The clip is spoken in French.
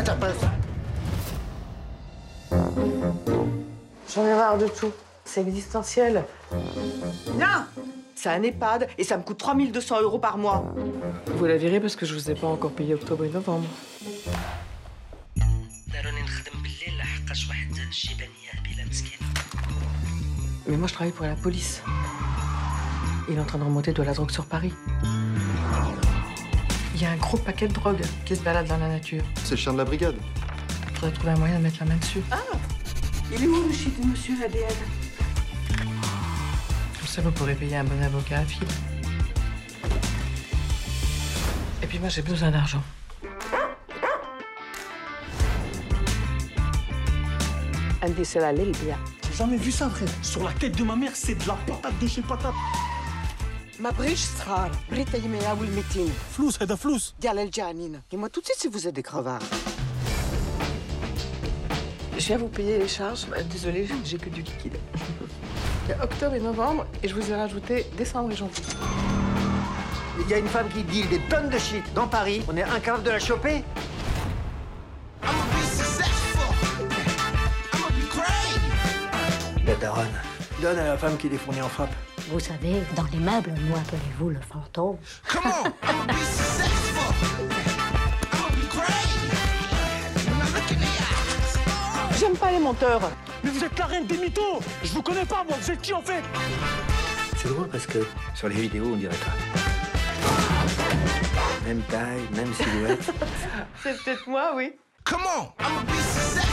pas ça. J'en ai marre de tout. C'est existentiel. Non! C'est un EHPAD et ça me coûte 3 200 € par mois. Vous la virez parce que je vous ai pas encore payé octobre et novembre. Mais moi, je travaille pour la police. Il est en train de remonter de la drogue sur Paris. Il y a un gros paquet de drogue qui se balade dans la nature. C'est le chien de la brigade. Faudrait trouver un moyen de mettre la main dessus. Ah! Il est où le shit de monsieur ADN? Tout ça, vous pourrez payer un bon avocat à fil. Et puis moi, j'ai besoin d'argent. عندي سلعة للبيع. J'ai jamais vu ça, frère. Sur la tête de ma mère, c'est de la patate de chez patate. ما بغيتش صغار، بغيت يميا والمتين Flous, هذا flous. ديال الجانين. Et moi tout de suite si vous êtes des crevards. Je viens vous payer les charges. Désolée, j'ai que du liquide. Il y a octobre et novembre, et je vous ai rajouté décembre et janvier. Il y a une femme qui deal des tonnes de shit dans Paris. On est incapable de la choper. La daronne. Donne à la femme qui les fournit en frappe. Vous savez, dans les meubles, nous appelez-vous le fantôme. J'aime pas les menteurs. Mais vous êtes la reine des mythos. Je vous connais pas, moi. Vous êtes qui, en fait? C'est drôle parce que sur les vidéos, on dirait pas. Même taille, même silhouette. C'est peut-être moi, oui. Come on, I'm a beast of sex.